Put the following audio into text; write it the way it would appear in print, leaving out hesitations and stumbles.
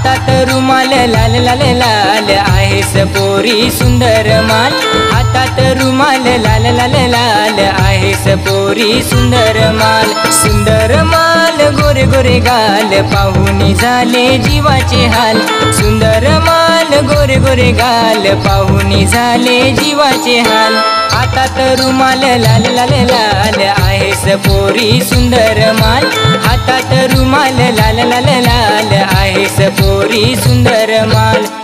हातात रुमाल लाल लाल लाल आहेस पोरी सुंदर माल। हातात रुमाल लाल लाल लाल आहेस पोरी सुंदर माल। सुंदर माल गोरे गोरे गाल पाहुनी झाले जीवाचे हाल। सुंदर माल गोरे गोरे गाल पाहुनी झाले जीवाचे हाल। हातात रुमाल लाल लाल लाल आहेस पोरी सुंदर माल। हातात रुमाल लाल लाल लाल आहेस पोरी सुंदर माल।